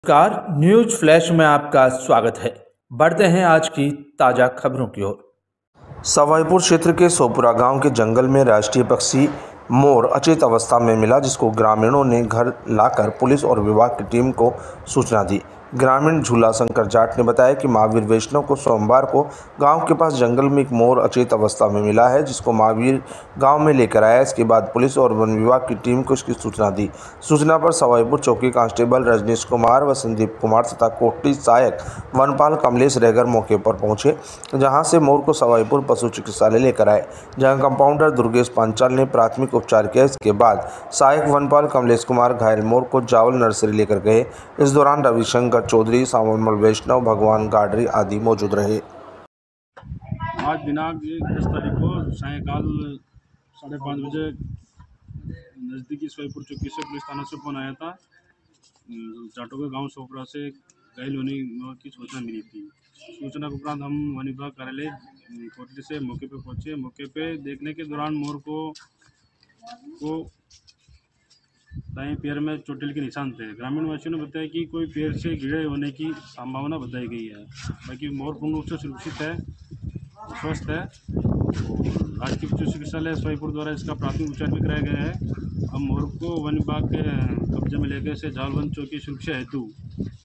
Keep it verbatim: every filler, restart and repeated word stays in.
नमस्कार, news flash में आपका स्वागत है। बढ़ते हैं आज की ताज़ा खबरों की ओर। सवाईपुर क्षेत्र के सोपुरा गांव के जंगल में राष्ट्रीय पक्षी मोर अचेत अवस्था में मिला, जिसको ग्रामीणों ने घर लाकर पुलिस और विभाग की टीम को सूचना दी। ग्रामीण झूला शंकर जाट ने बताया कि महावीर वैष्णव को सोमवार को गांव के पास जंगल में एक मोर अचेत अवस्था में मिला है, जिसको महावीर गांव में लेकर आया। इसके बाद पुलिस और वन विभाग की टीम को इसकी सूचना दी। सूचना पर सवाईपुर चौकी कांस्टेबल रजनीश कुमार व संदीप कुमार तथा कोटली सहायक वनपाल कमलेश रेगर मौके पर पहुंचे, जहां से मोर को सवाईपुर पशु चिकित्सालय लेकर आए, जहां कंपाउंडर दुर्गेश पांचाल ने प्राथमिक उपचार किया। इसके बाद सहायक वनपाल कमलेश कुमार घायल मोर को जावल नर्सरी लेकर गए। इस दौरान रविशंकर चौधरी, सावनमल वैष्णव, भगवान गाडरी आदि मौजूद रहे। आज दिनांक दस तारीख को सायंकाल साढ़े पाँच बजे नज़दीकी सवाईपुर चौकी से पुलिस थाना से फोन आया था। जाटों के गांव सोपरा से घायल होने की सूचना मिली थी। सूचना के उपरांत हम वन विभाग कार्यालय कोटली से मौके पे पहुंचे। मौके पे देखने के दौरान मोर को को दाएं पैर में चोटिल के निशान थे। ग्रामीण वासियों ने बताया कि कोई पैर से गिरे होने की संभावना बताई गई है। बाकी मोर पूर्ण रूप से सुरक्षित है, स्वस्थ है। राष्ट्रीय पशु चिकित्सालय सवाईपुर द्वारा इसका प्राथमिक उपचार भी कराया गया है। अब मोर को वन विभाग के कब्जे में लेकर से जाल वन चौकी सुरक्षा हेतु